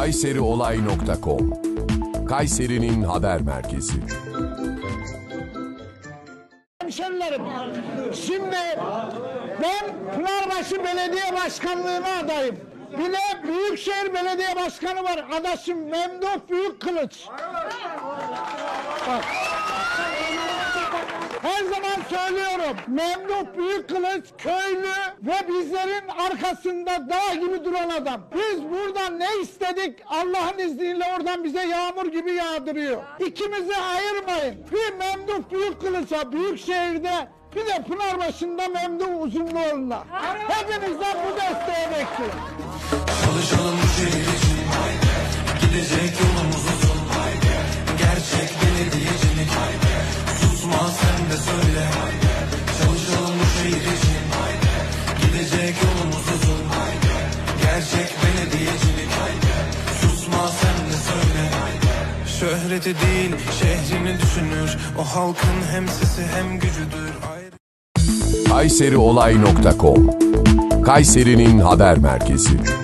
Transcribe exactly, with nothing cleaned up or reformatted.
kayseriolay nokta com Kayseri'nin haber merkezi. Hemşerilerim, şimdi ben Pınarbaşı Belediye Başkanlığı'na adayım. Bir de Büyükşehir Belediye Başkanı var, adaşım Memduh Büyükkılıç. Bak. Her zaman söylüyorum, Memduh Büyükkılıç köylü ve bizlerin arkasında dağ gibi duran adam. Biz buradan ne istedik, Allah'ın izniyle oradan bize yağmur gibi yağdırıyor. İkimizi ayırmayın. Bir Memduh Büyükkılıç'a Büyükşehir'de, bir de Pınarbaşı'nda Memduh Uzunluoğlu'na. Hepinizden bu desteği bekliyorum. Çalışalım bu şehir için, haydi. Gidecek yolumuz uzun, haydi. Gerçek belediyecilik, haydi. Susma sen de söyle, haydi. Çalışalım bu şehir için, haydi. Gidecek yolumuz uzun, haydi. Gerçek belediyecilik, haydi. Susma sen de söyle, haydi. Şöhreti değil şehrini düşünür, o halkın hem sesi hem gücüdür. kayseriolay nokta com Kayseri'nin haber merkezi.